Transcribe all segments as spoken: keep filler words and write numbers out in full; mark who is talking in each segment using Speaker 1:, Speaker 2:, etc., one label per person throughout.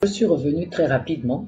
Speaker 1: je suis revenue très rapidement.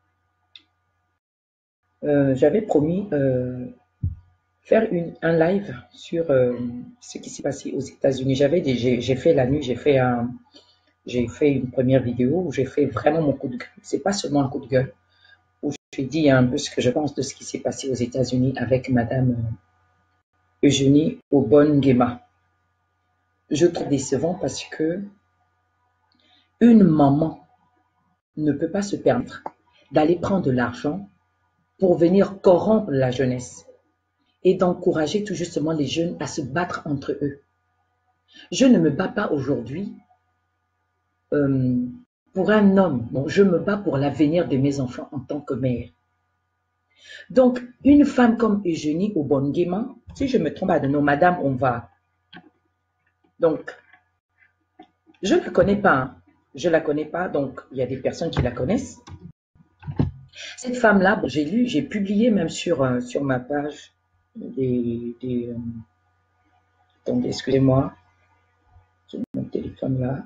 Speaker 1: Euh, J'avais promis euh, faire une, un live sur euh, ce qui s'est passé aux États-Unis. J'avais j'ai fait la nuit, j'ai fait un, j'ai fait une première vidéo où j'ai fait vraiment mon coup de gueule. C'est pas seulement un coup de gueule, où j'ai dit un peu ce que je pense de ce qui s'est passé aux États-Unis avec Madame Eugénie Obonguema. Je trouve décevant parce que une maman ne peut pas se permettre d'aller prendre de l'argent pour venir corrompre la jeunesse et d'encourager tout justement les jeunes à se battre entre eux. Je ne me bats pas aujourd'hui euh, pour un homme. Bon, je me bats pour l'avenir de mes enfants en tant que mère. Donc, une femme comme Eugénie Obonguema, si je me trompe pas de nom, madame, on va. Donc, je ne la connais pas. Hein. Je ne la connais pas, donc il y a des personnes qui la connaissent. Cette femme-là, bon, j'ai lu, j'ai publié même sur, euh, sur ma page des... des euh, attendez, excusez-moi. J'ai mon téléphone là.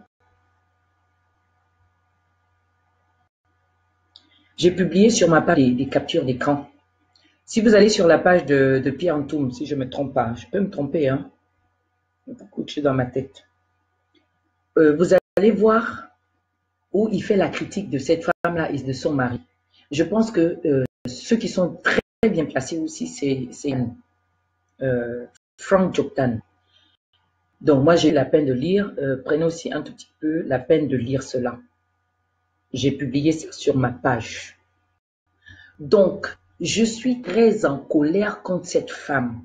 Speaker 1: J'ai publié sur ma page des, des captures d'écran. Si vous allez sur la page de, de Pierre Ntoum, si je ne me trompe pas, je peux me tromper, hein. Beaucoup de choses dans ma tête. Euh, vous allez voir où il fait la critique de cette femme-là et de son mari. Je pense que euh, ceux qui sont très, très bien placés aussi, c'est euh, Frank Joktan. Donc moi, j'ai eu la peine de lire. Euh, prenez aussi un tout petit peu la peine de lire cela. J'ai publié ça sur ma page. Donc, je suis très en colère contre cette femme.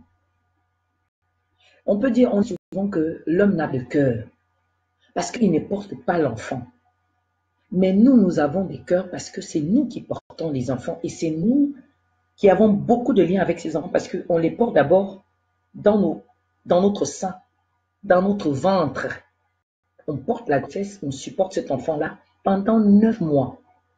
Speaker 1: On peut dire souvent que l'homme n'a de cœur parce qu'il ne porte pas l'enfant. Mais nous, nous avons des cœurs parce que c'est nous qui portons les enfants et c'est nous qui avons beaucoup de liens avec ces enfants parce qu'on les porte d'abord dans, nos, dans notre sein, dans notre ventre. On porte la grossesse, on supporte cet enfant-là pendant neuf mois.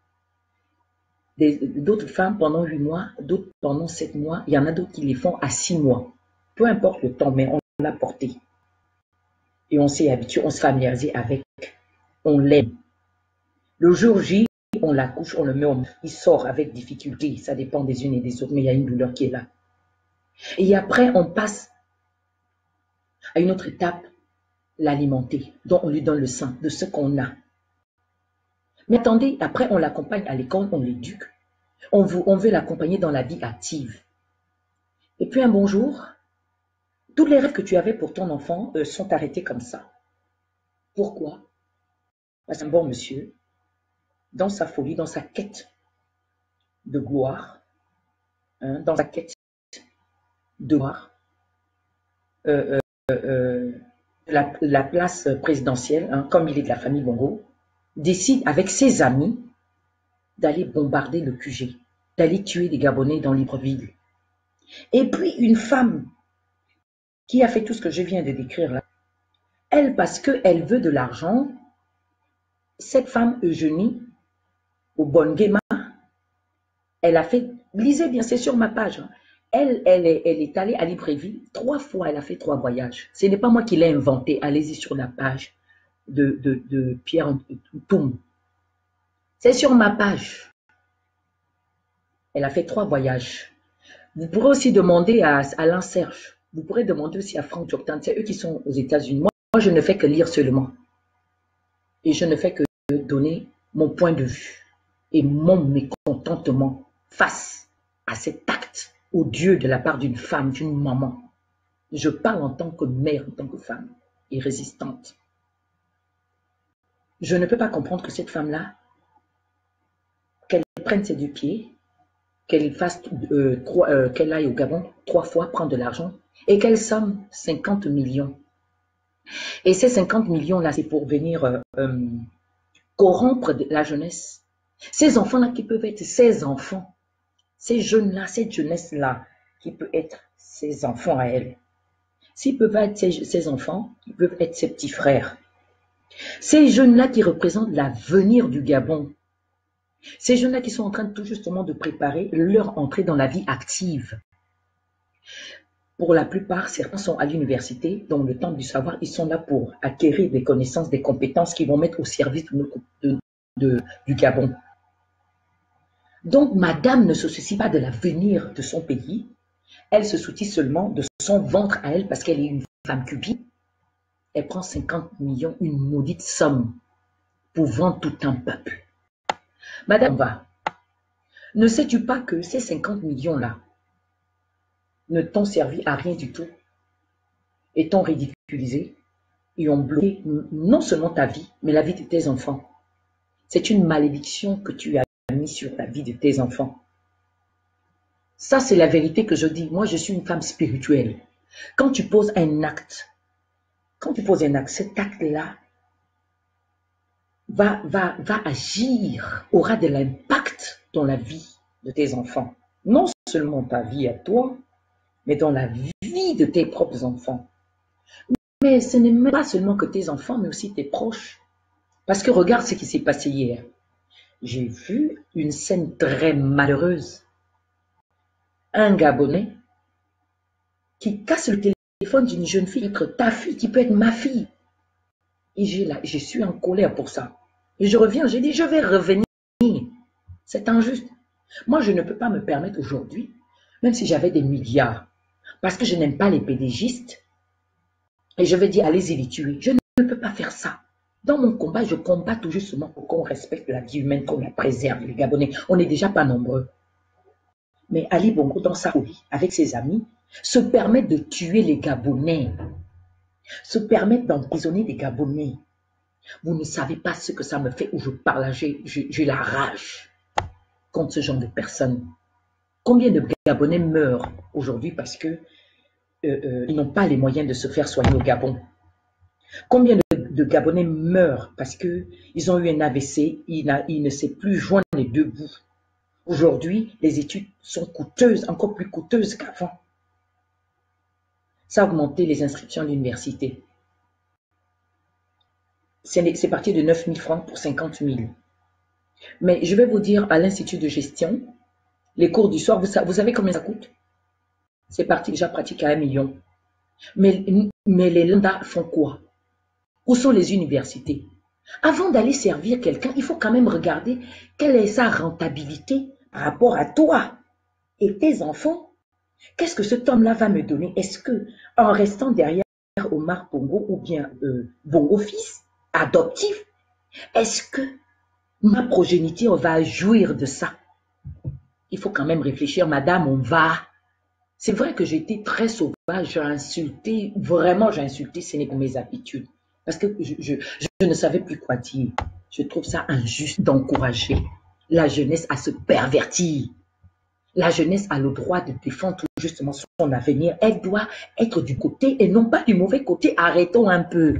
Speaker 1: D'autres femmes pendant huit mois, d'autres pendant sept mois. Il y en a d'autres qui les font à six mois. Peu importe le temps, mais on l'a porté. Et on s'est habitué, on s'est familiarisé avec. On l'aime. Le jour J, on l'accouche, on le met au monde. Il sort avec difficulté. Ça dépend des unes et des autres, mais il y a une douleur qui est là. Et après, on passe à une autre étape, l'alimenter. Donc, on lui donne le sein de ce qu'on a. Mais attendez, après, on l'accompagne à l'école, on l'éduque. On veut, on veut l'accompagner dans la vie active. Et puis un bon jour, tous les rêves que tu avais pour ton enfant euh, sont arrêtés comme ça. Pourquoi? Parce qu'un bon monsieur, dans sa folie, dans sa quête de gloire, hein, dans sa quête de gloire, euh, euh, euh, la, la place présidentielle, hein, comme il est de la famille Bongo, décide avec ses amis d'aller bombarder le Q G, d'aller tuer des Gabonais dans Libreville. Et puis une femme qui a fait tout ce que je viens de décrire là, elle, parce qu'elle veut de l'argent, cette femme Eugénie Obonguema, elle a fait, lisez bien, c'est sur ma page, hein. elle, elle, est, elle est allée à Libreville, trois fois, elle a fait trois voyages. Ce n'est pas moi qui l'ai inventé, allez-y sur la page de, de, de Pierre Ntoum. C'est sur ma page. Elle a fait trois voyages. Vous pourrez aussi demander à Alain Serge, vous pourrez demander aussi à Frank Joktan, c'est eux qui sont aux États-Unis. Moi, moi, je ne fais que lire seulement. Et je ne fais que donner mon point de vue et mon mécontentement face à cet acte odieux de la part d'une femme, d'une maman. Je parle en tant que mère, en tant que femme et résistante. Je ne peux pas comprendre que cette femme-là, qu'elle prenne ses deux pieds, qu'elle fasse, euh, euh, qu'elle aille au Gabon trois fois prendre de l'argent et qu'elle somme cinquante millions. Et ces cinquante millions-là, c'est pour venir euh, euh, corrompre la jeunesse. Ces enfants-là qui peuvent être ses enfants, ces jeunes-là, cette jeunesse-là, qui peut être ses enfants à elle. S'ils peuvent être ses, ses enfants, ils peuvent être ses petits frères. Ces jeunes-là qui représentent l'avenir du Gabon. Ces jeunes-là qui sont en train tout justement de préparer leur entrée dans la vie active. Pour la plupart, certains sont à l'université, dans le temple du savoir, ils sont là pour acquérir des connaissances, des compétences qui vont mettre au service de, de, de, du Gabon. Donc, madame ne se soucie pas de l'avenir de son pays. Elle se soucie seulement de son ventre à elle parce qu'elle est une femme cubique. Elle prend cinquante millions, une maudite somme, pour vendre tout un peuple. Madame va, ne sais-tu pas que ces cinquante millions-là ne t'ont servi à rien du tout et t'ont ridiculisé et ont bloqué non seulement ta vie, mais la vie de tes enfants. C'est une malédiction que tu as mis sur la vie de tes enfants. Ça, c'est la vérité que je dis. Moi, je suis une femme spirituelle. Quand tu poses un acte, quand tu poses un acte, cet acte-là va, va, va agir, aura de l'impact dans la vie de tes enfants. Non seulement ta vie à toi, mais dans la vie de tes propres enfants. Mais ce n'est même pas seulement que tes enfants, mais aussi tes proches. Parce que regarde ce qui s'est passé hier. J'ai vu une scène très malheureuse. Un Gabonais qui casse le téléphone d'une jeune fille, être ta fille, qui peut être ma fille. Et je suis en colère pour ça. Et je reviens, j'ai dit, je vais revenir. C'est injuste. Moi, je ne peux pas me permettre aujourd'hui, même si j'avais des milliards, parce que je n'aime pas les pédégistes, et je vais dire, allez-y les tuer. Je ne peux pas faire ça. Dans mon combat, je combats tout justement pour qu'on respecte la vie humaine, qu'on la préserve, les Gabonais. On n'est déjà pas nombreux. Mais Ali Bongo, dans sa folie, avec ses amis, se permet de tuer les Gabonais, se permet d'emprisonner des Gabonais. Vous ne savez pas ce que ça me fait où je parle, j'ai la rage contre ce genre de personnes. Combien de Gabonais meurent aujourd'hui parce qu'ils euh, euh, n'ont pas les moyens de se faire soigner au Gabon? Combien de, de Gabonais meurent parce qu'ils ont eu un A V C, ils, ils ne savent plus joindre les deux bouts? Aujourd'hui, les études sont coûteuses, encore plus coûteuses qu'avant. Ça a augmenté les inscriptions à l'université. C'est parti de neuf mille francs pour cinquante mille. Mais je vais vous dire, à l'Institut de gestion, les cours du soir, vous, vous savez combien ça coûte? C'est parti déjà pratique à un million. Mais, mais les lambda font quoi? Où sont les universités? Avant d'aller servir quelqu'un, il faut quand même regarder quelle est sa rentabilité par rapport à toi et tes enfants. Qu'est-ce que cet homme-là va me donner? Est-ce que, en restant derrière Omar Bongo ou bien euh, Bongo fils, adoptif, est-ce que ma progéniture va jouir de ça? Il faut quand même réfléchir, madame, on va. C'est vrai que j'ai été très sauvage, j'ai insulté, vraiment j'ai insulté, ce n'est pas mes habitudes. Parce que je, je, je ne savais plus quoi dire. Je trouve ça injuste d'encourager la jeunesse à se pervertir. La jeunesse a le droit de défendre justement son avenir. Elle doit être du côté et non pas du mauvais côté. Arrêtons un peu.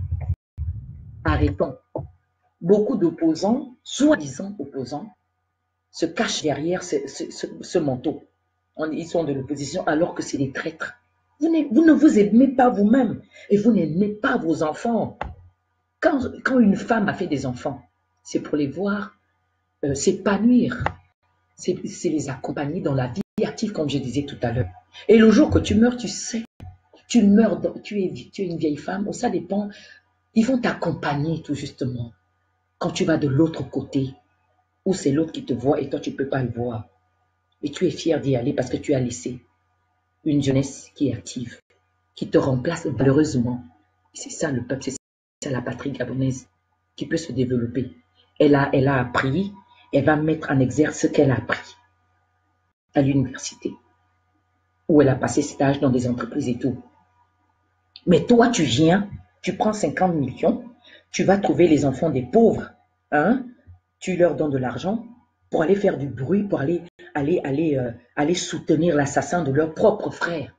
Speaker 1: Arrêtons. Beaucoup d'opposants, soi-disant opposants, se cachent derrière ce, ce, ce, ce manteau. Ils sont de l'opposition alors que c'est des traîtres. Vous, vous ne vous aimez pas vous-même et vous n'aimez pas vos enfants. Quand, quand une femme a fait des enfants, c'est pour les voir euh, s'épanouir. C'est les accompagner dans la vie active, comme je disais tout à l'heure. Et le jour que tu meurs, tu sais, tu meurs, tu es, tu es une vieille femme, ça dépend. Ils vont t'accompagner tout justement. Quand tu vas de l'autre côté, où c'est l'autre qui te voit et toi tu ne peux pas le voir. Et tu es fier d'y aller parce que tu as laissé une jeunesse qui est active, qui te remplace malheureusement. C'est ça le peuple, c'est ça la patrie gabonaise qui peut se développer. Elle a, elle a appris, elle va mettre en exergue ce qu'elle a appris à l'université, où elle a passé stage dans des entreprises et tout. Mais toi, tu viens, tu prends cinquante millions, tu vas trouver les enfants des pauvres, hein? Tu leur donnes de l'argent pour aller faire du bruit, pour aller, aller, aller, euh, aller soutenir l'assassin de leur propre frère.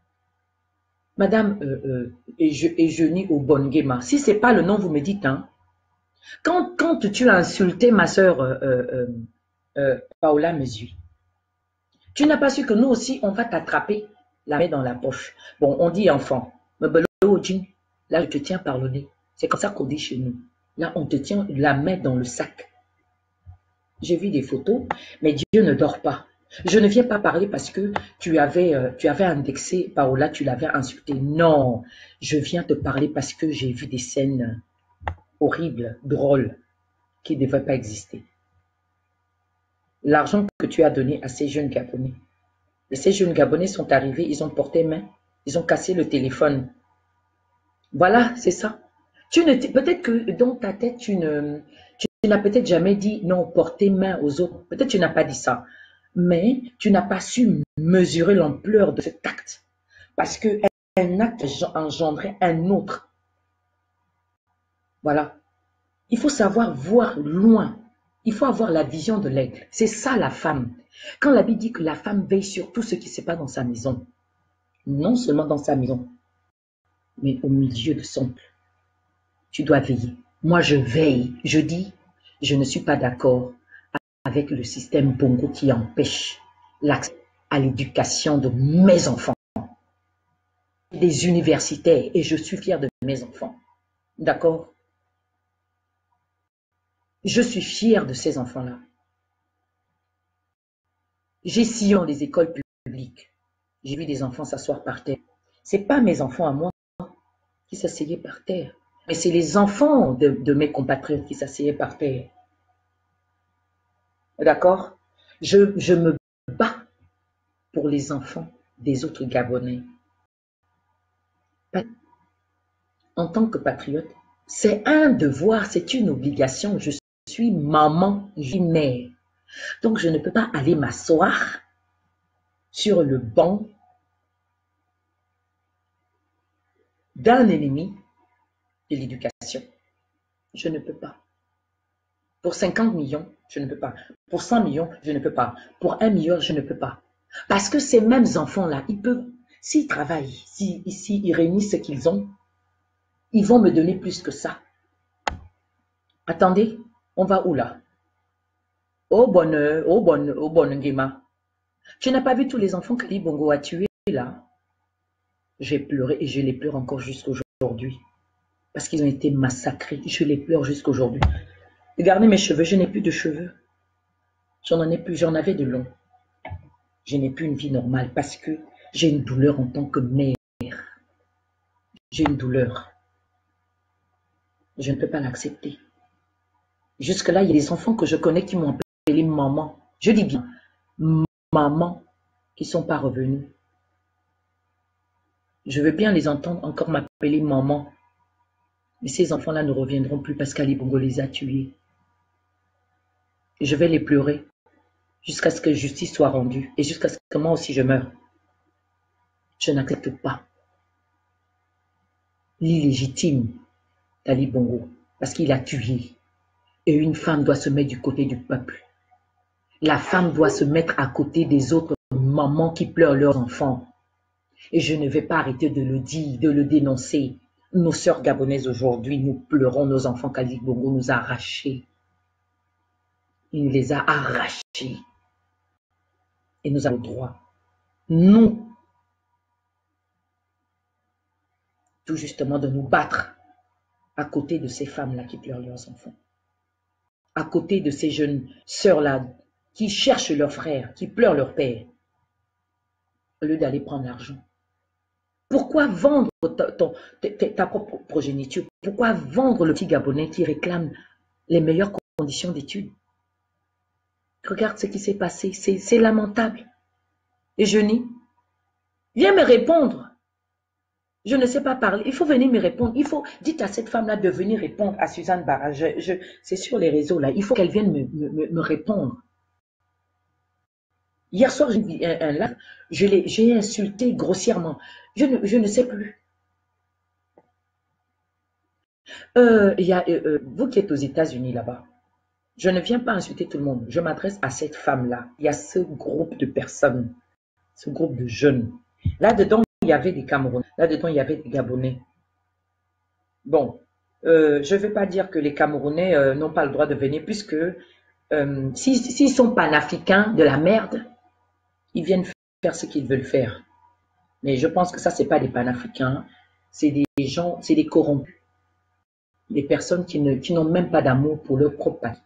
Speaker 1: Madame euh, euh, et je, et je nie au Bongema, si ce n'est pas le nom, vous me dites, hein? Quand, quand tu as insulté ma soeur euh, euh, euh, Paola Mesui, tu n'as pas su que nous aussi, on va t'attraper la main dans la poche. Bon, on dit enfant, là je te tiens par le nez. C'est comme ça qu'on dit chez nous. Là, on te tient la main dans le sac. J'ai vu des photos, mais Dieu ne dort pas. Je ne viens pas parler parce que tu avais, euh, tu avais indexé Paola, tu l'avais insulté. Non, je viens te parler parce que j'ai vu des scènes horribles, drôles. qui ne devrait pas exister. L'argent que tu as donné à ces jeunes Gabonais. Et ces jeunes Gabonais sont arrivés, ils ont porté main, ils ont cassé le téléphone. Voilà, c'est ça. Tu ne peut-être que dans ta tête, tu ne tu, tu n'as peut-être jamais dit non, porter main aux autres. Peut-être tu n'as pas dit ça. Mais tu n'as pas su mesurer l'ampleur de cet acte. Parce qu'un acte engendrait un autre. Voilà. Il faut savoir voir loin. Il faut avoir la vision de l'aigle. C'est ça la femme. Quand la Bible dit que la femme veille sur tout ce qui se passe dans sa maison, non seulement dans sa maison, mais au milieu de son peuple, tu dois veiller. Moi, je veille. Je dis, je ne suis pas d'accord avec le système Bongo qui empêche l'accès à l'éducation de mes enfants. Des universitaires, et je suis fière de mes enfants. D'accord? Je suis fière de ces enfants-là. J'ai sillonné les écoles publiques. J'ai vu des enfants s'asseoir par terre. Ce n'est pas mes enfants à moi qui s'asseyaient par terre, mais c'est les enfants de, de mes compatriotes qui s'asseyaient par terre. D'accord? je, je me bats pour les enfants des autres Gabonais. En tant que patriote, c'est un devoir, c'est une obligation. Je suis maman, je suis mère. Donc, je ne peux pas aller m'asseoir sur le banc d'un ennemi de l'éducation. Je ne peux pas. Pour cinquante millions, je ne peux pas. Pour cent millions, je ne peux pas. Pour un million, je ne peux pas. Parce que ces mêmes enfants-là, ils peuvent, s'ils travaillent, s'ils si, si, réunissent ce qu'ils ont, ils vont me donner plus que ça. Attendez, on va où là? Oh bonne, oh bonne, oh bonne Nguema. Tu n'as pas vu tous les enfants qu'Ali Bongo a tués là? J'ai pleuré et je les pleure encore jusqu'aujourd'hui. Parce qu'ils ont été massacrés. Je les pleure jusqu'aujourd'hui. Regardez mes cheveux, je n'ai plus de cheveux. J'en ai plus, j'en avais de longs. Je n'ai plus une vie normale parce que j'ai une douleur en tant que mère. J'ai une douleur. Je ne peux pas l'accepter. Jusque-là, il y a des enfants que je connais qui m'ont appelé maman. Je dis bien, maman, qui ne sont pas revenus. Je veux bien les entendre encore m'appeler maman. Mais ces enfants-là ne reviendront plus parce qu'Ali Bongo les a tués. Je vais les pleurer jusqu'à ce que justice soit rendue et jusqu'à ce que moi aussi je meure. Je n'accepte pas l'illégitime d'Ali Bongo parce qu'il a tué. Et une femme doit se mettre du côté du peuple. La femme doit se mettre à côté des autres mamans qui pleurent leurs enfants. Et je ne vais pas arrêter de le dire, de le dénoncer. Nos sœurs gabonaises aujourd'hui, nous pleurons nos enfants qu'Ali Bongo nous a arrachés. Il nous les a arrachés. Et nous avons le droit, nous, tout justement, de nous battre à côté de ces femmes-là qui pleurent leurs enfants. À côté de ces jeunes sœurs-là qui cherchent leurs frères, qui pleurent leur père, au lieu d'aller prendre l'argent. Pourquoi vendre ta, ton, ta, ta propre progéniture? Pourquoi vendre le petit Gabonais qui réclame les meilleures conditions d'études? Regarde ce qui s'est passé, c'est lamentable. Et je nie. Viens me répondre. Je ne sais pas parler. Il faut venir me répondre. Il faut, dites à cette femme-là de venir répondre à Suzanne Barra. Je, je, c'est sur les réseaux là. Il faut qu'elle vienne me, me, me répondre. Hier soir, j'ai vu un, un live. J'ai insulté grossièrement. Je ne, je ne sais plus. Euh, y a, euh, vous qui êtes aux États-Unis là-bas, je ne viens pas insulter tout le monde. Je m'adresse à cette femme-là. Il y a ce groupe de personnes, ce groupe de jeunes. Là-dedans, il y avait des Camerounais. Là-dedans, il y avait des Gabonais. Bon, euh, je ne vais pas dire que les Camerounais euh, n'ont pas le droit de venir, puisque euh, s'ils si, si sont panafricains de la merde, ils viennent faire ce qu'ils veulent faire. Mais je pense que ça, ce n'est pas des panafricains. C'est des gens, c'est des corrompus. Des personnes qui ne, qui n'ont même pas d'amour pour leur propre pays.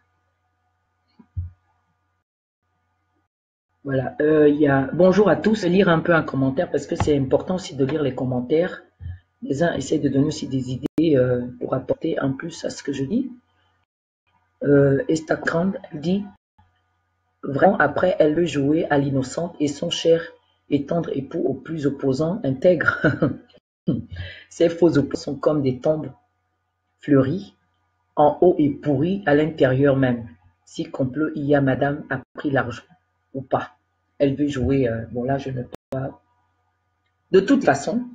Speaker 1: Voilà, euh, il y a... Bonjour à tous, lire un peu un commentaire parce que c'est important aussi de lire les commentaires. Les uns essayent de donner aussi des idées euh, pour apporter un plus à ce que je dis. Euh, Instagram dit vraiment après, elle veut jouer à l'innocente et son cher et tendre époux au plus opposant intègre. Ces faux opposants sont comme des tombes fleuries, en haut et pourries à l'intérieur même. Si complot il y a, madame a pris l'argent ou pas. Elle veut jouer, euh, bon là je ne peux pas. De toute façon,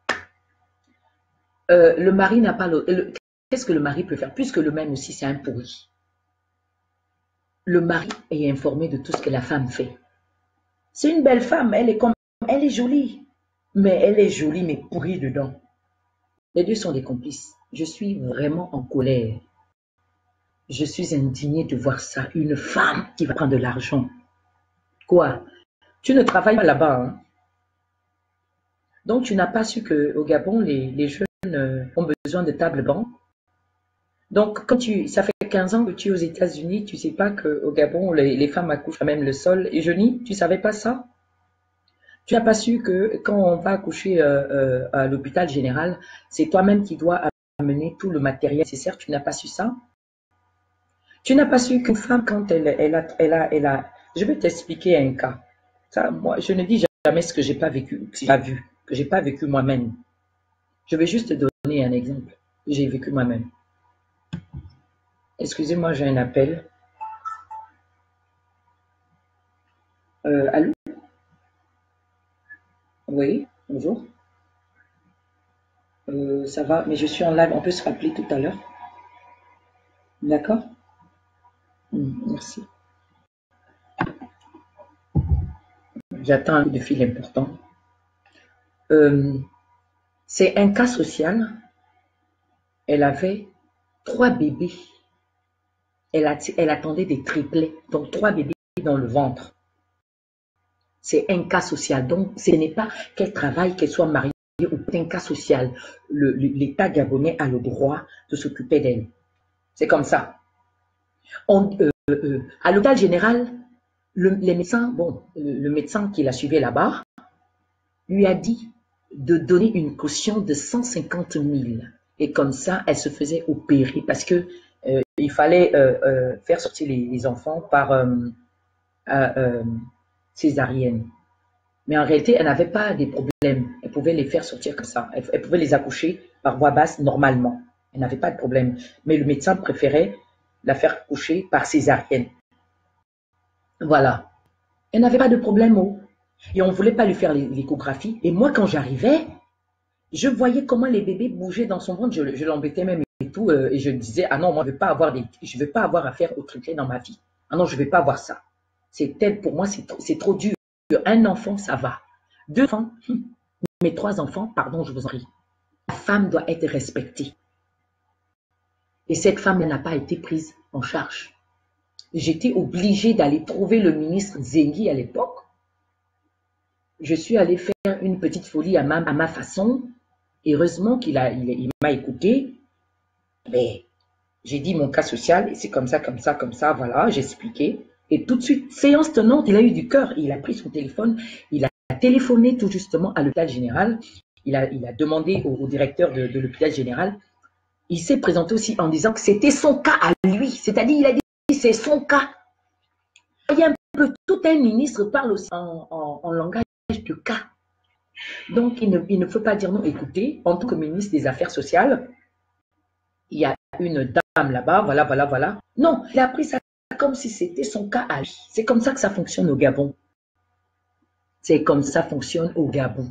Speaker 1: euh, le mari n'a pas le. le Qu'est-ce que le mari peut faire? Puisque le même aussi c'est un pourri. Le mari est informé de tout ce que la femme fait. C'est une belle femme, elle est comme, elle est jolie, mais elle est jolie mais pourrie dedans. Les deux sont des complices. Je suis vraiment en colère. Je suis indignée de voir ça. Une femme qui va prendre de l'argent. Quoi? Tu ne travailles pas là-bas, hein? Donc tu n'as pas su qu'au Gabon, les, les jeunes euh, ont besoin de table banc. Donc quand tu, ça fait quinze ans que tu es aux États-Unis, tu ne sais pas qu'au Gabon, les, les femmes accouchent à même le sol et genoux. Tu ne savais pas ça? Tu n'as pas su que quand on va accoucher euh, euh, à l'hôpital général, c'est toi-même qui dois amener tout le matériel nécessaire. Tu n'as pas su ça? Tu n'as pas su qu'une femme, quand elle, elle, a, elle, a, elle a... Je vais t'expliquer un cas. Ça, moi, je ne dis jamais ce que je n'ai pas vécu, que j'ai pas vu, que je n'ai pas vécu moi-même. Je vais juste te donner un exemple que j'ai vécu moi-même. Excusez-moi, j'ai un appel. Euh, allô? Oui, bonjour. Euh, ça va, mais je suis en live. On peut se rappeler tout à l'heure. D'accord? Mmh, merci. J'attends un coup de fil important. Euh, c'est un cas social. Elle avait trois bébés. Elle, a, elle attendait des triplets, donc trois bébés dans le ventre. C'est un cas social. Donc, ce n'est pas qu'elle travaille, qu'elle soit mariée ou un cas social. L'État gabonais a le droit de s'occuper d'elle. C'est comme ça. On, euh, euh, à l'hôpital général, le, les médecins, bon, le, le médecin qui l'a suivi là-bas, lui a dit de donner une caution de cent cinquante mille. Et comme ça, elle se faisait opérer parce que euh, il fallait euh, euh, faire sortir les, les enfants par euh, euh, césarienne. Mais en réalité, elle n'avait pas des problèmes. Elle pouvait les faire sortir comme ça. Elle, elle pouvait les accoucher par voie basse normalement. Elle n'avait pas de problème. Mais le médecin préférait la faire coucher par césarienne. Voilà. Elle n'avait pas de problème. Oh. Et on ne voulait pas lui faire l'échographie. Et moi, quand j'arrivais, je voyais comment les bébés bougeaient dans son ventre. Je, je l'embêtais même et tout. Euh, et je disais, ah non, moi, je ne veux pas avoir des, je veux pas avoir affaire au triplé dans ma vie. Ah non, je ne vais pas avoir ça. C'est tel, pour moi, c'est trop, c'est trop dur. Un enfant, ça va. Deux enfants, mes trois enfants, pardon, je vous en prie. La femme doit être respectée. Et cette femme n'a pas été prise en charge. J'étais obligée d'aller trouver le ministre Zengi à l'époque. Je suis allée faire une petite folie à ma, à ma façon. Heureusement qu'il a, il, il m'a écouté. Mais j'ai dit mon cas social, et c'est comme ça, comme ça, comme ça, voilà, j'ai expliqué. Et tout de suite, séance tenante, il a eu du cœur. Il a pris son téléphone, il a téléphoné tout justement à l'hôpital général. Il a, il a demandé au, au directeur de, de l'hôpital général. Il s'est présenté aussi en disant que c'était son cas à lui. C'est-à-dire, il a dit c'est son cas. Il y a un peu, tout un ministre parle aussi en, en, en langage de cas. Donc, il ne, il ne faut pas dire non. Écoutez, en tant que ministre des Affaires sociales, il y a une dame là-bas, voilà, voilà, voilà. Non, il a pris ça comme si c'était son cas à lui. C'est comme ça que ça fonctionne au Gabon. C'est comme ça fonctionne au Gabon.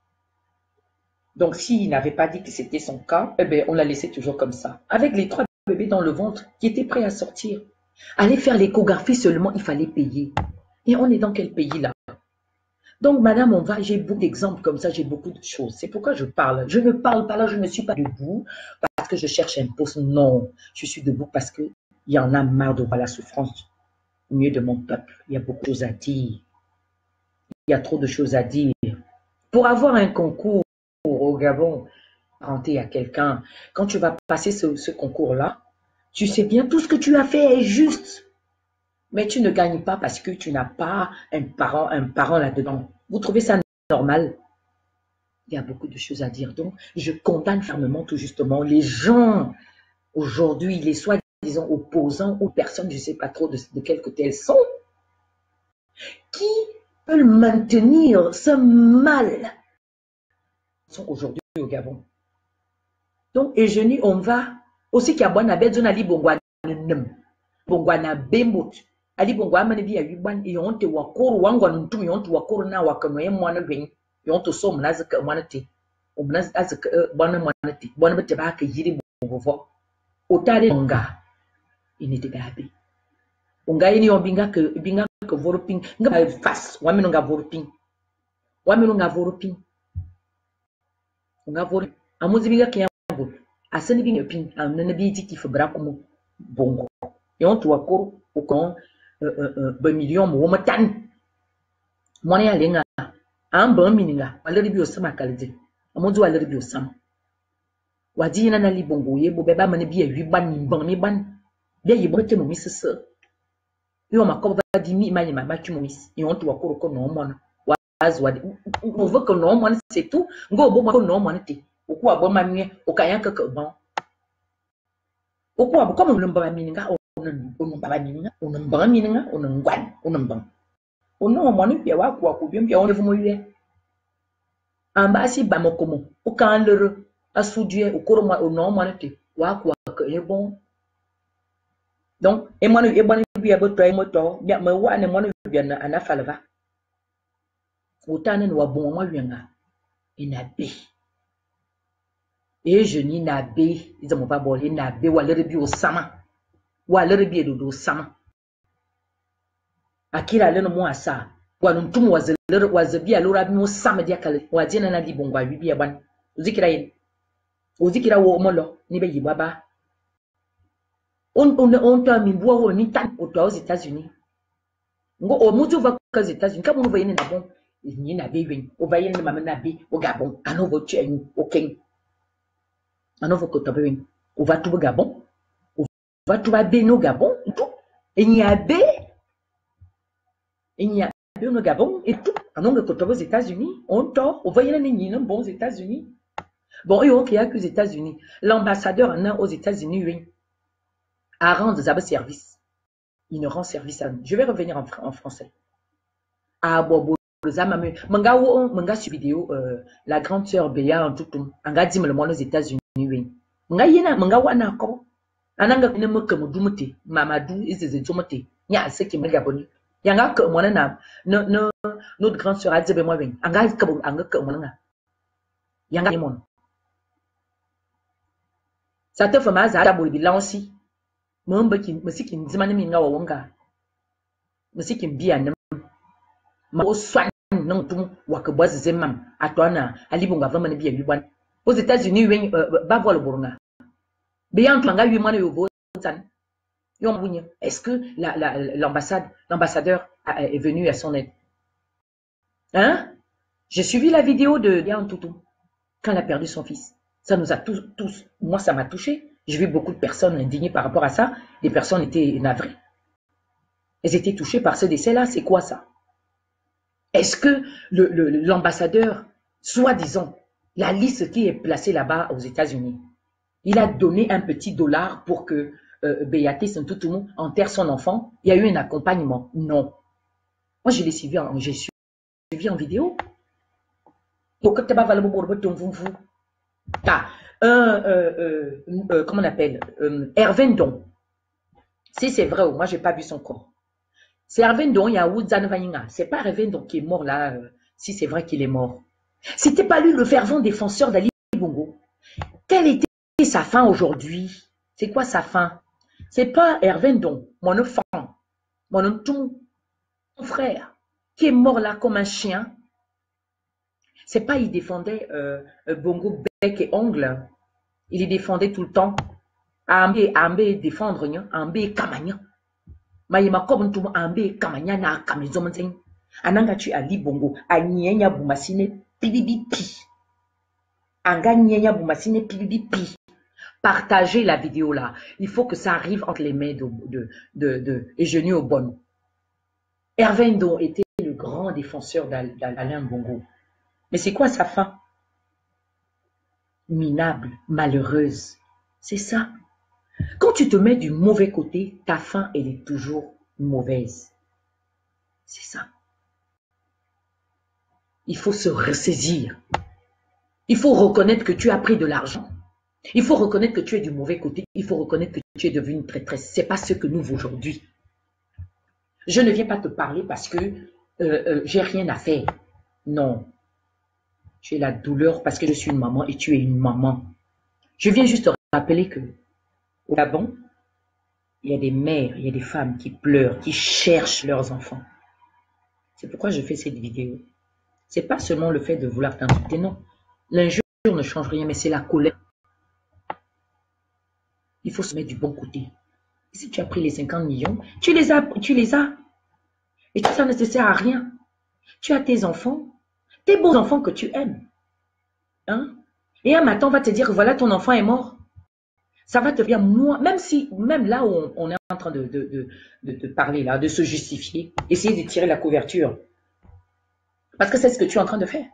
Speaker 1: Donc, s'il n'avait pas dit que c'était son cas, eh bien, on l'a laissé toujours comme ça. Avec les trois bébés dans le ventre qui étaient prêts à sortir. Aller faire l'échographie seulement, il fallait payer. Et on est dans quel pays là? Donc, madame, on va, j'ai beaucoup d'exemples comme ça, j'ai beaucoup de choses. C'est pourquoi je parle. Je ne parle pas là, je ne suis pas debout parce que je cherche un poste. Non, je suis debout parce qu'il y en a marre de voir la souffrance au milieu de mon peuple. Il y a beaucoup de choses à dire. Il y a trop de choses à dire. Pour avoir un concours au Gabon, parenté à quelqu'un, quand tu vas passer ce, ce concours-là, tu sais bien, tout ce que tu as fait est juste. Mais tu ne gagnes pas parce que tu n'as pas un parent, un parent là-dedans. Vous trouvez ça normal? Il y a beaucoup de choses à dire. Donc, je condamne fermement tout justement les gens aujourd'hui, les soi soi-disant opposants ou personnes, je ne sais pas trop de, de quel côté elles sont, qui veulent maintenir ce mal sont aujourd'hui au Gabon. Donc, et je dis, on va aussi qu'il y a bon abed zone ali bongwa nem bongwa na bembot ali bongwa mane bi ayi ban et on te wakoro wangwa ntum yon to wakoro na wakano ye mwana gwen yon to so mna zaka mwana te o mna azaka bwana mwana te bwana bete ba ka yiri bongo otale nga inete gabe unga yini obinga ke binga ke voroping nga fas wa mino nga voroping wa mino nga voroping unga vor amuzi binga ke asani binga ping amna bi tiki febra komo bongo yon to wakoro o kon ba million mo matan mwana ya lenga an ba mininga waleri bi osama kalje amuzi waleri bi osama wadi na na li bongo ye bo beba mane bi ya wi ban ni ban mi ban bi yi brete no misese yo makoba di mi manye ma batu mo mis yon to wakoro ko no mona wazwa on veut que no mona c'est tout ngo bo ko no mona te oku abo mamie okaya kaka bon oku abo comme le mbaba mininga onon mbaba mininga onon mbaba mininga onon ngwan onon mbam ono mona pia wa ku ku bien pia on levu mo yue amba si ba mokomo okandere asudie okoro mo ono mona te wa ku ka e bon donc e mona e bon bi abo to e moto bia ma wa ne mona bia na anafalva otane no wa bon mo yuenga inabe. Et je n'y n'abé, ils ont pas bolé, n'abé, ou à l'heure au sama, ou à l'heure bien de sama. À qui la laine moi ça, ou à l'un tout moi, ou à zebi à l'heure bien au sama diakale, ou à dire n'a dit bon, ou à lui bien ban. Vous dites qu'il a eu, vous dites qu'il a eu au molo, ni be yibaba. On on on t'a mis bois ou ni tan aux États-Unis. Ngo au mutu va aux États-Unis, comme on voyait n'a bon, il n'y n'a bé, au voyait ne m'a n'abé, au Gabon, à nouveau tu es au King. On va tout au Gabon, on va tout à Beno Gabon, tout. Et il y a B, il y a B au Gabon, et tout. On va aux États-Unis, on tord, on va y aller bon aux États-Unis. Bon, et ok, il y a que aux États-Unis. L'ambassadeur en a aux États-Unis, oui, à rendre des services. Il ne rend service à nous. Je vais revenir en, en français. Ah, bon, Manga ou manga sur vidéo, la grande sœur Béa en tout tout. Anga dit me le monde aux États-Unis. Nga yena manga wana ko ananga ne maka mudumute mamadou izeze jomete nya seki mega boni yanga ka mona na no no notre grande sœur a dit be moi ben anga ka anga ka mona yanga ni mon ça te fait mal za ta boli lansi mo mbaki musiki nzimani mi nga wonga musiki bia nem ma o swan non tum wakabwazi zemam atwana alibonga vraiment bia biban aux États-Unis oui ba voir le Burunga. Est-ce que l'ambassade, l'ambassadeur est venu à son aide? Hein? J'ai suivi la vidéo de Lian Toutou quand elle a perdu son fils. Ça nous a tous, tous moi ça m'a touché. J'ai vu beaucoup de personnes indignées par rapport à ça. Les personnes étaient navrées. Elles étaient touchées par ce décès-là. C'est quoi ça? Est-ce que l'ambassadeur, le, soi-disant, la liste qui est placée là-bas aux États-Unis, il a donné un petit dollar pour que euh, Béatrice Ntoutoumou enterre son enfant. Il y a eu un accompagnement. Non. Moi, je l'ai suivi en, j'ai suivi en vidéo. Ah, euh, euh, euh, comment on appelle euh, Hervé Ndon. Si c'est vrai, moi, je n'ai pas vu son corps. C'est Hervé Ndon, il y a Oudzane Vanyinga. C'est pas Hervé Ndon qui est mort là, euh, si c'est vrai qu'il est mort. C'était pas lui le fervent défenseur d'Ali Bongo. Quelle était sa fin aujourd'hui? C'est quoi sa fin? C'est pas Hervé Ndon, mon enfant, mon tout, mon frère, qui est mort là comme un chien. C'est pas il défendait euh, Bongo bec et ongle. Il les défendait tout le temps. Ambe, ambe défendre, ambe kamanya. Maïma comme tout ambe kamanya na kamizomanteng. Ananga tu Ali Bongo, anyenya bumasine pibibi pi. Anga nyenya bumasine pibibi pi. Partagez la vidéo là. Il faut que ça arrive entre les mains de, de, de, de et Genoux au bon. Hervé Ndon était le grand défenseur d'Alain Bongo. Mais c'est quoi sa fin? Minable, malheureuse. C'est ça. Quand tu te mets du mauvais côté, ta fin, elle est toujours mauvaise. C'est ça. Il faut se ressaisir. Il faut reconnaître que tu as pris de l'argent. Il faut reconnaître que tu es du mauvais côté. Il faut reconnaître que tu es devenue une traîtresse. Ce n'est pas ce que nous aujourd'hui. Je ne viens pas te parler parce que euh, euh, j'ai rien à faire. Non. J'ai la douleur parce que je suis une maman et tu es une maman. Je viens juste te rappeler que au Gabon, il y a des mères, il y a des femmes qui pleurent, qui cherchent leurs enfants. C'est pourquoi je fais cette vidéo. Ce n'est pas seulement le fait de vouloir t'insulter, non. L'injure ne change rien, mais c'est la colère. Il faut se mettre du bon côté. Et si tu as pris les cinquante millions, tu les as, tu les as. Et tout ça ne te sert à rien. Tu as tes enfants, tes beaux enfants que tu aimes. Hein? Et un matin, on va te dire que voilà, ton enfant est mort. Ça va te faire moi, même si, même là où on, on est en train de, de, de, de, de parler, là, de se justifier, essayer de tirer la couverture. Parce que c'est ce que tu es en train de faire.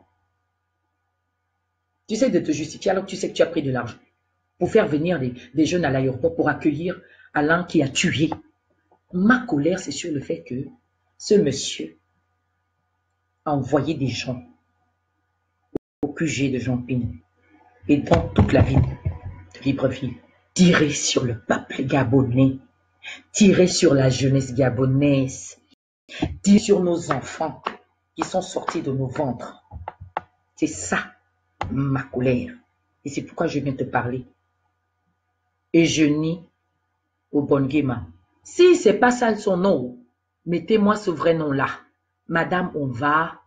Speaker 1: Tu essaies de te justifier alors que tu sais que tu as pris de l'argent pour faire venir des, des jeunes à l'aéroport pour accueillir Alain qui a tué. Ma colère, c'est sur le fait que ce monsieur a envoyé des gens au Q G de Jean-Ping et dans toute la ville de Libreville, tirer sur le peuple gabonais, tirer sur la jeunesse gabonaise, tirer sur nos enfants qui sont sortis de nos ventres. C'est ça ma colère. Et c'est pourquoi je viens te parler. Et je nie au Bongema. Si c'est pas ça son nom, mettez-moi ce vrai nom-là. Madame, on va.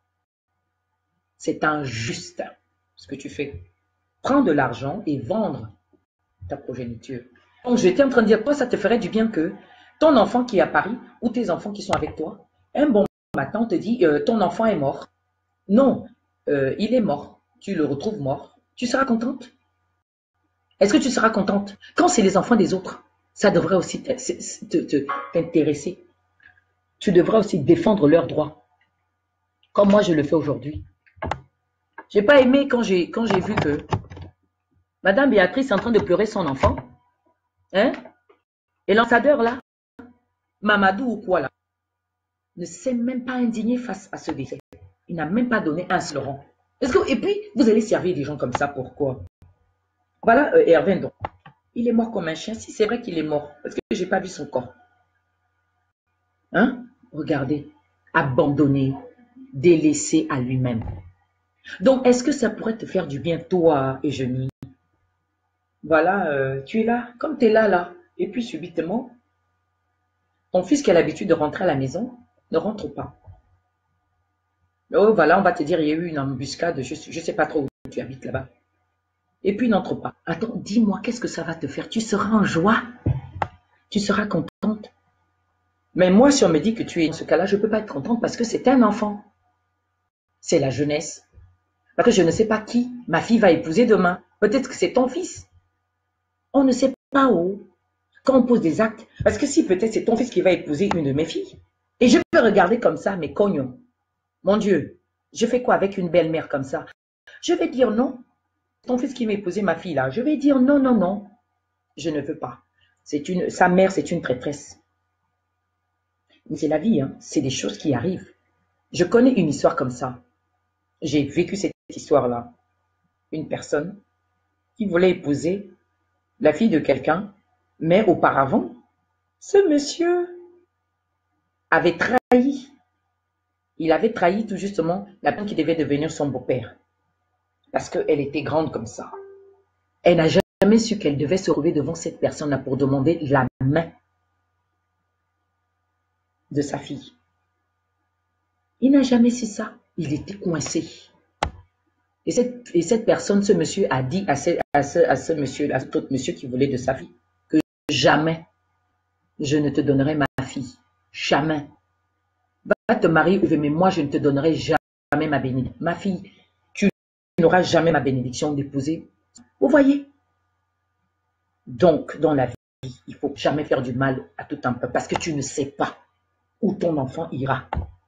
Speaker 1: C'est injuste ce que tu fais. Prends de l'argent et vendre ta progéniture. Donc, j'étais en train de dire, toi, ça te ferait du bien que ton enfant qui est à Paris ou tes enfants qui sont avec toi, un bon matin, on te dit, euh, ton enfant est mort. Non, euh, il est mort. Tu le retrouves mort. Tu seras contente? Est-ce que tu seras contente? Quand c'est les enfants des autres, ça devrait aussi t'intéresser. Tu devrais aussi défendre leurs droits. Comme moi, je le fais aujourd'hui. Je n'ai pas aimé quand j'ai quand j'ai vu que Madame Béatrice est en train de pleurer son enfant. Hein? Et l'ambassadeur là, Mamadou ou quoi là, ne s'est même pas indigné face à ce décès. Il n'a même pas donné un seul rang. Est-ce que, et puis, vous allez servir des gens comme ça, pourquoi? Voilà euh, Hervé, donc. Il est mort comme un chien. Si c'est vrai qu'il est mort, parce que je n'ai pas vu son corps. Hein? Regardez, abandonné, délaissé à lui-même. Donc, est-ce que ça pourrait te faire du bien, toi, Eugénie? Voilà, euh, tu es là, comme tu es là, là. Et puis, subitement, ton fils qui a l'habitude de rentrer à la maison ne rentre pas. Oh, voilà, on va te dire, il y a eu une embuscade, je ne sais pas trop où tu habites là-bas. Et puis, il n'entre pas. Attends, dis-moi, qu'est-ce que ça va te faire? Tu seras en joie? Tu seras contente? Mais moi, si on me dit que tu es dans ce cas-là, je ne peux pas être contente parce que c'est un enfant. C'est la jeunesse. Parce que je ne sais pas qui ma fille va épouser demain. Peut-être que c'est ton fils. On ne sait pas où. Quand on pose des actes. Parce que si peut-être c'est ton fils qui va épouser une de mes filles. Et je peux regarder comme ça, mes cognons. Mon Dieu, je fais quoi avec une belle-mère comme ça? Je vais dire non. Ton fils qui va épouser ma fille là. Je vais dire non, non, non. Je ne veux pas. C'est une, sa mère, c'est une traîtresse. Mais c'est la vie, hein. C'est des choses qui arrivent. Je connais une histoire comme ça. J'ai vécu cette histoire-là. Une personne qui voulait épouser la fille de quelqu'un, mais auparavant, ce monsieur avait trahi. Il avait trahi tout justement la personne qui devait devenir son beau-père. Parce qu'elle était grande comme ça. Elle n'a jamais su qu'elle devait se retrouver devant cette personne-là pour demander la main de sa fille. Il n'a jamais su ça. Il était coincé. Et cette, et cette personne, ce monsieur, a dit à ce, à ce, à ce monsieur, à cet autre monsieur qui voulait de sa fille, que jamais je ne te donnerai ma fille. Jamais. Va te marier, mais moi, je ne te donnerai jamais ma bénédiction. Ma fille, tu n'auras jamais ma bénédiction d'épouser. Vous voyez? Donc, dans la vie, il ne faut jamais faire du mal à tout un peuple parce que tu ne sais pas où ton enfant ira.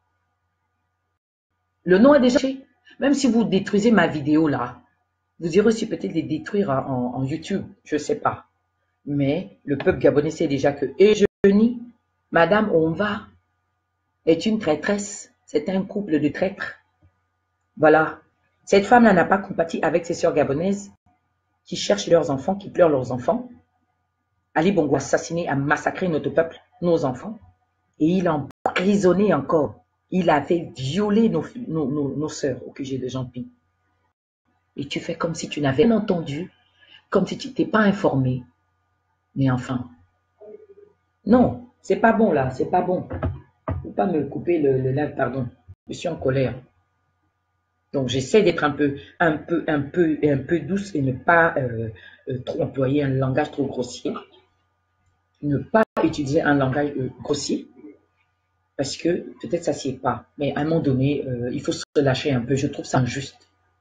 Speaker 1: Le nom est déjà fait. Même si vous détruisez ma vidéo là, vous irez aussi peut-être les détruire en, en YouTube, je ne sais pas. Mais le peuple gabonais sait déjà que Eugénie, Madame Onva, est une traîtresse. C'est un couple de traîtres. Voilà. Cette femme-là n'a pas compati avec ses sœurs gabonaises qui cherchent leurs enfants, qui pleurent leurs enfants. Ali Bongo a assassiné, a massacré notre peuple, nos enfants. Et il a emprisonné encore. Il avait violé nos, nos, nos, nos sœurs au Q G de Jean-Pi. Et tu fais comme si tu n'avais rien entendu, comme si tu n'étais pas informé. Mais enfin, non, c'est pas bon là, c'est pas bon. Faut pas me couper le, le lèvre, pardon. Je suis en colère. Donc j'essaie d'être un peu, un peu, un peu, un peu douce et ne pas euh, euh, trop employer un langage trop grossier. Ne pas utiliser un langage euh, grossier. Parce que peut-être ça s'y est pas. Mais à un moment donné, euh, il faut se lâcher un peu. Je trouve ça injuste.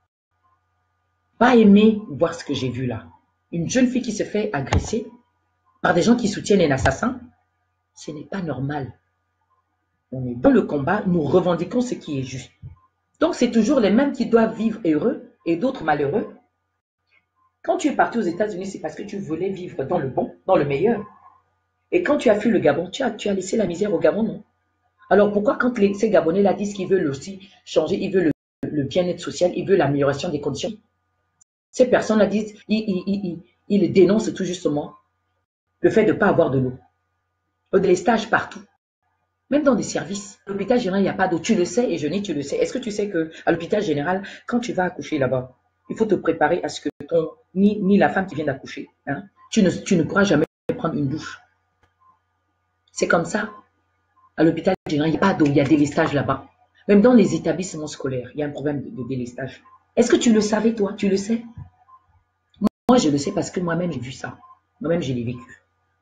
Speaker 1: Pas aimer voir ce que j'ai vu là. Une jeune fille qui se fait agresser par des gens qui soutiennent un assassin, ce n'est pas normal. On est dans le combat, nous revendiquons ce qui est juste. Donc c'est toujours les mêmes qui doivent vivre heureux et d'autres malheureux. Quand tu es parti aux États-Unis, c'est parce que tu voulais vivre dans le bon, dans le meilleur. Et quand tu as fui le Gabon, tu as, tu as laissé la misère au Gabon, non? Alors pourquoi quand les, ces Gabonais-là disent qu'ils veulent aussi changer, ils veulent le, le bien-être social, ils veulent l'amélioration des conditions, ces personnes-là disent, ils, ils, ils, ils dénoncent tout justement le fait de ne pas avoir de l'eau. Le délestage partout. Même dans des services. À l'hôpital général, il n'y a pas d'eau. Tu le sais et je nie, tu le sais. Est-ce que tu sais qu'à l'hôpital général, quand tu vas accoucher là-bas, il faut te préparer à ce que ton, ni, ni la femme qui vient d'accoucher, hein, tu, ne, tu ne pourras jamais prendre une douche. C'est comme ça. À l'hôpital général, il n'y a pas d'eau, il y a délestage là-bas. Même dans les établissements scolaires, il y a un problème de, de délestage. Est-ce que tu le savais, toi? Tu le sais? Moi, je le sais parce que moi-même, j'ai vu ça. Moi-même, je l'ai vécu.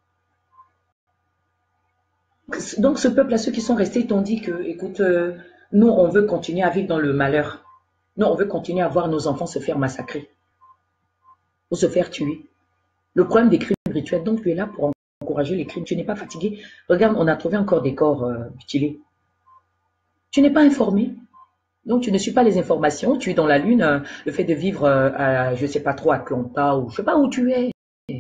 Speaker 1: Donc, ce peuple-là, ceux qui sont restés, t'ont dit que, écoute, euh, nous, on veut continuer à vivre dans le malheur. Nous, on veut continuer à voir nos enfants se faire massacrer ou se faire tuer. Le problème des crimes rituels, donc tu es là pour encourager les crimes. Tu n'es pas fatigué. Regarde, on a trouvé encore des corps euh, mutilés. Tu n'es pas informé. Donc, tu ne suis pas les informations. Tu es dans la lune. Euh, le fait de vivre euh, à, je ne sais pas trop, Atlanta ou je ne sais pas où tu es.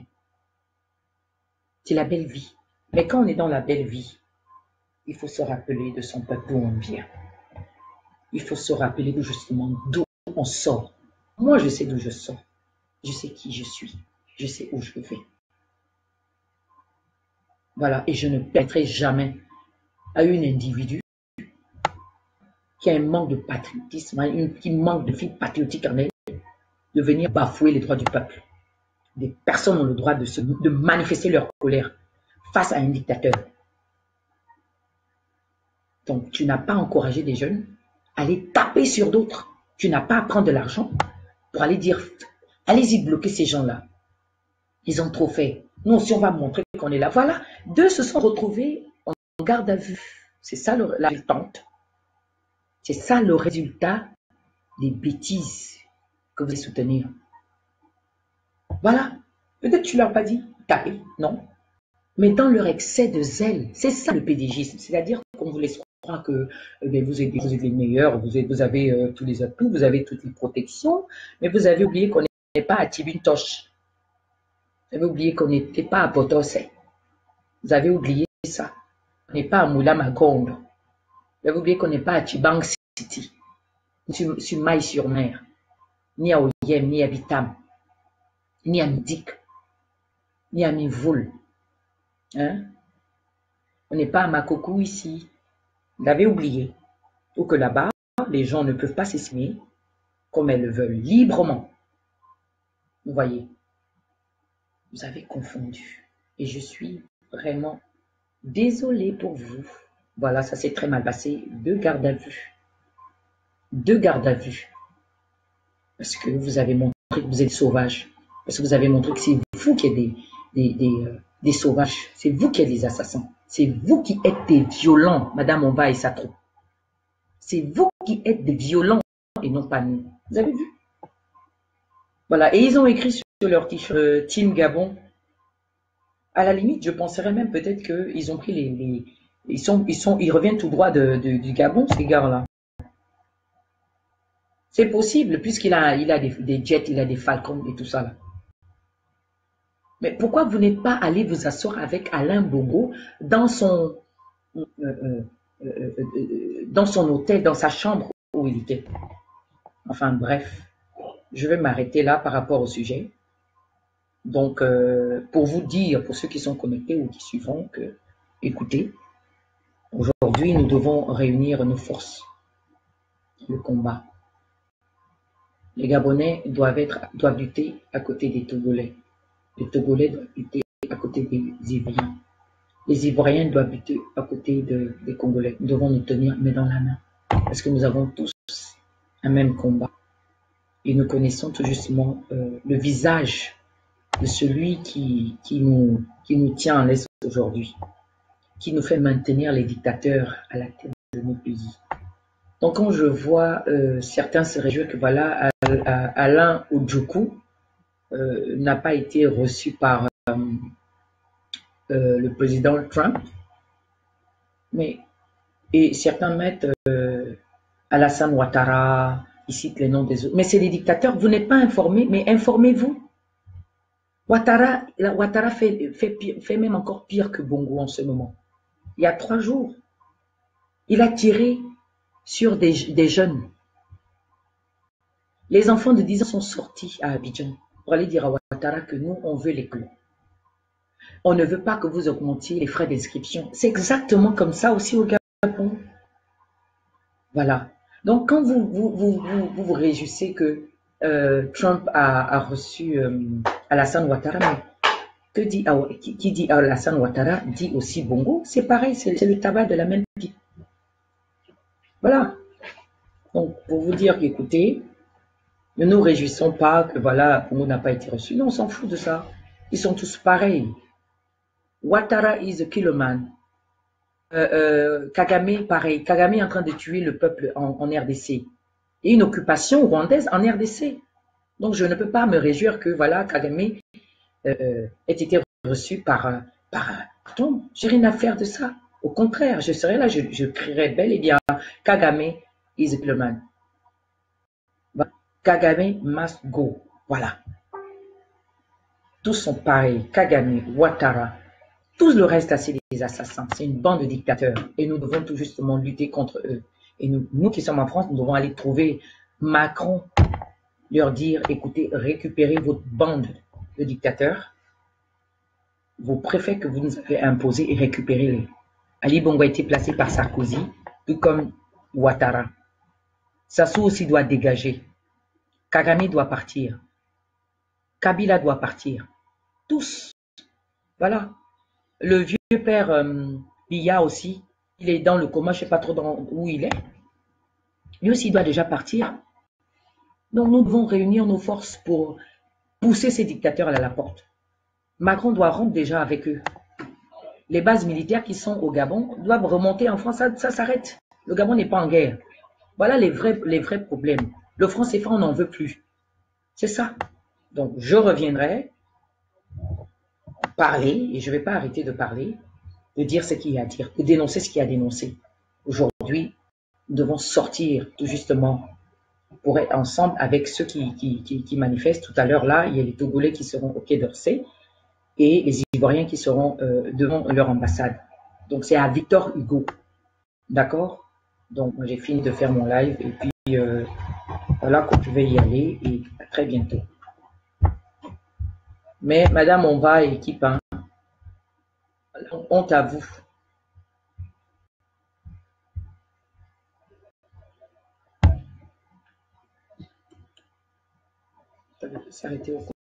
Speaker 1: C'est la belle vie. Mais quand on est dans la belle vie, il faut se rappeler de son peuple d'où on vient. Il faut se rappeler de justement d'où on sort. Moi, je sais d'où je sors. Je sais qui je suis. Je sais où je vais. Voilà. Et je ne permettrai jamais à un individu qui a un manque de patriotisme, qui manque de fille patriotique en elle, de venir bafouer les droits du peuple. Des personnes ont le droit de, se, de manifester leur colère face à un dictateur. Donc, tu n'as pas encouragé des jeunes à aller taper sur d'autres. Tu n'as pas à prendre de l'argent pour aller dire, allez-y bloquer ces gens-là. Ils ont trop fait. Nous aussi, on va montrer qu'on est là. Voilà, deux se sont retrouvés en garde à vue. C'est ça le, la résultante. C'est ça le résultat des bêtises que vous allez soutenir. Voilà. Peut-être tu ne leur pas dit taper, non. Mais dans leur excès de zèle, c'est ça le pédégisme. C'est-à-dire qu'on vous laisse croire que eh vous, êtes, vous êtes les meilleurs, vous, êtes, vous avez euh, tous les atouts, vous avez toutes les protections, mais vous avez oublié qu'on n'est pas à Tibintosh. Vous avez oublié qu'on n'était pas à Potose. Vous avez oublié ça. On n'est pas à Moulamagonde. Vous avez oublié qu'on n'est pas à Tibang City, sur, sur Maï-sur-Mer, ni à Oyem, ni à Bitam, ni à Midik, ni à Mivoul. Hein? On n'est pas à Makokou ici. Vous l'avez oublié. Ou que là-bas, les gens ne peuvent pas s'exprimer comme elles le veulent, librement. Vous voyez, vous avez confondu. Et je suis vraiment désolée pour vous. Voilà, ça s'est très mal passé. Deux gardes à vue. Deux gardes à vue. Parce que vous avez montré que vous êtes sauvage. Parce que vous avez montré que c'est vous qui êtes des, des, des, euh, des sauvages. C'est vous qui êtes des assassins. C'est vous qui êtes des violents, Madame Onva et sa troupe. C'est vous qui êtes des violents et non pas nous. Vous avez vu? Voilà. Et ils ont écrit sur leur t-shirt euh, Team Gabon. À la limite, je penserais même peut-être qu'ils ont pris les, les ils sont, ils sont, ils reviennent tout droit de, de, du Gabon, ces gars-là. C'est possible, puisqu'il a, il a des, des jets, il a des Falcons et tout ça là. Mais pourquoi vous n'êtes pas allé vous asseoir avec Alain Bongo dans son, euh, euh, euh, euh, dans son hôtel, dans sa chambre où il était? Enfin bref, je vais m'arrêter là par rapport au sujet. Donc, euh, pour vous dire, pour ceux qui sont connectés ou qui suivront, que, écoutez, aujourd'hui, nous devons réunir nos forces, le combat. Les Gabonais doivent, être, doivent lutter à côté des Togolais. Les Togolais doivent lutter à côté des Ivoiriens. Les Ivoiriens doivent lutter à côté de, des Congolais. Nous devons nous tenir main dans la main. Parce que nous avons tous un même combat. Et nous connaissons tout justement euh, le visage de celui qui, qui, nous, qui nous tient en laisse aujourd'hui, qui nous fait maintenir les dictateurs à la tête de nos pays. Donc quand je vois euh, certains se réjouir que voilà, Alain Ojukwu euh, n'a pas été reçu par euh, euh, le président Trump, mais et certains mettent euh, Alassane Ouattara, ils citent les noms des autres, mais c'est des dictateurs, vous n'êtes pas informés, mais informez-vous. Ouattara, Ouattara fait, fait, pire, fait même encore pire que Bongo en ce moment. Il y a trois jours, il a tiré sur des, des jeunes. Les enfants de dix ans sont sortis à Abidjan pour aller dire à Ouattara que nous, on veut l'école. On ne veut pas que vous augmentiez les frais d'inscription. C'est exactement comme ça aussi au Gabon. Voilà. Donc, quand vous vous, vous, vous, vous, vous réjouissez que euh, Trump a, a reçu euh, Alassane Ouattara, mais que dit, qui, qui dit Alassane Ouattara dit aussi Bongo, c'est pareil, c'est le tabac de la même pipe. Voilà. Donc, pour vous dire qu'écoutez, ne nous réjouissons pas que voilà, Bongo n'a pas été reçu. Non, on s'en fout de ça. Ils sont tous pareils. Ouattara is a killer man. Euh, euh, Kagame, pareil. Kagame est en train de tuer le peuple en, en R D C. Il y a une occupation rwandaise en R D C. Donc, je ne peux pas me réjouir que voilà, Kagame euh, ait été reçu par, par pardon, j'ai rien à faire de ça. Au contraire, je serais là, je, je crierais bel et bien Kagame is a killer man. Kagame must go. Voilà. Tous sont pareils. Kagame, Ouattara, tout le reste, c'est des assassins. C'est une bande de dictateurs. Et nous devons tout justement lutter contre eux. Et nous, nous qui sommes en France, nous devons aller trouver Macron, leur dire, écoutez, récupérez votre bande de dictateurs, vos préfets que vous nous avez imposés et récupérez-les. Ali Bongo a été placé par Sarkozy, tout comme Ouattara. Sassou aussi doit dégager. Kagame doit partir. Kabila doit partir. Tous. Voilà. Le vieux père euh, Biya aussi, il est dans le coma, je ne sais pas trop dans, où il est. Lui aussi, il doit déjà partir. Donc, nous devons réunir nos forces pour pousser ces dictateurs à la porte. Macron doit rompre déjà avec eux. Les bases militaires qui sont au Gabon doivent remonter en France, ça, ça s'arrête. Le Gabon n'est pas en guerre. Voilà les vrais, les vrais problèmes. Le franc C F A, on n'en veut plus. C'est ça. Donc, je reviendrai parler, et je ne vais pas arrêter de parler, de dire ce qu'il y a à dire, de dénoncer ce qu'il y a à dénoncer. Aujourd'hui, nous devons sortir tout justement pour être ensemble avec ceux qui, qui, qui, qui manifestent. Tout à l'heure, là, il y a les Togolais qui seront au Quai d'Orsay et les Ivoiriens qui seront euh, devant leur ambassade. Donc, c'est à Victor Hugo. D'accord? Donc, j'ai fini de faire mon live et puis euh, voilà qu'on pouvait y aller et à très bientôt. Mais Madame Omba et équipe, hein, honte à vous. Ça va s'arrêter au